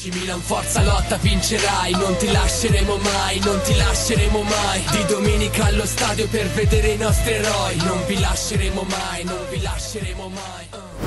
AC Milan, forza lotta, vincerai, non ti lasceremo mai, non ti lasceremo mai. Di domenica allo stadio per vedere i nostri eroi, non vi lasceremo mai, non vi lasceremo mai.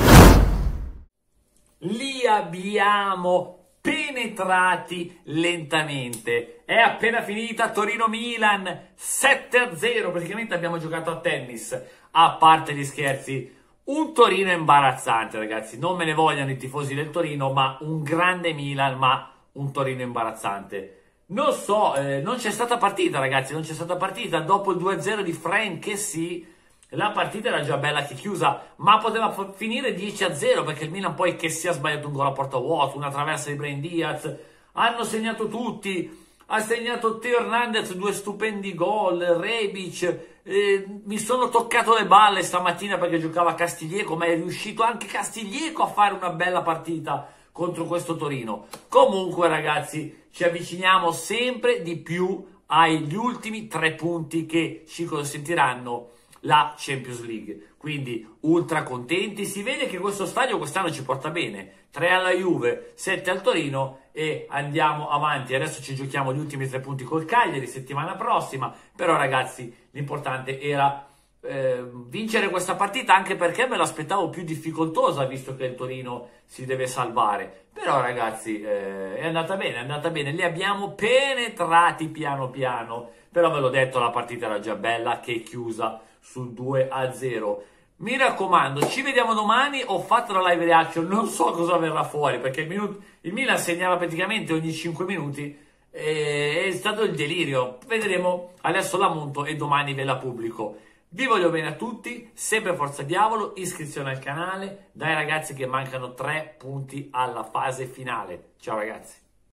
Li abbiamo penetrati lentamente. È appena finita Torino-Milan 7-0. Praticamente abbiamo giocato a tennis. A parte gli scherzi, un Torino imbarazzante, ragazzi. Non me ne vogliano i tifosi del Torino, ma un grande Milan, ma un Torino imbarazzante. Non so, non c'è stata partita, ragazzi. Non c'è stata partita. Dopo il 2-0 di Frank, che sì, la partita era già bella che chiusa, ma poteva finire 10-0 perché il Milan poi che si ha sbagliato un gol a porta vuota, una traversa di Brahim Diaz, hanno segnato tutti, ha segnato Teo Hernandez 2 stupendi gol, Rebic, mi sono toccato le balle stamattina perché giocava Castiglieco, ma è riuscito anche Castiglieco a fare una bella partita contro questo Torino. Comunque ragazzi, ci avviciniamo sempre di più agli ultimi 3 punti che ci consentiranno la Champions League, quindi ultra contenti. Si vede che questo stadio quest'anno ci porta bene, 3 alla Juve, 7 al Torino e andiamo avanti. Adesso ci giochiamo gli ultimi 3 punti col Cagliari settimana prossima, però ragazzi l'importante era vincere questa partita, anche perché me l'aspettavo più difficoltosa visto che il Torino si deve salvare. Però ragazzi è andata bene, li abbiamo penetrati piano piano, però ve l'ho detto, la partita era già bella che è chiusa sul 2-0. Mi raccomando, ci vediamo domani. Ho fatto la live reaction, non so cosa verrà fuori perché il Milan segnava praticamente ogni 5 minuti, è stato il delirio. Vedremo, adesso la monto e domani ve la pubblico. Vi voglio bene a tutti, sempre Forza Diavolo, iscrizione al canale, dai ragazzi che mancano 3 punti alla fase finale. Ciao ragazzi.